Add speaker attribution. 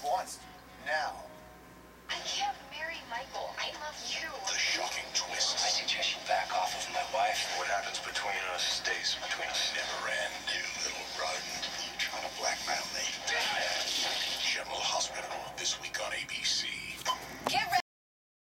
Speaker 1: wants. Now.
Speaker 2: I can't marry Michael. I love you.
Speaker 3: The shocking twist. I suggest you back off of my wife.
Speaker 1: What happens between us stays between us.
Speaker 3: Never end.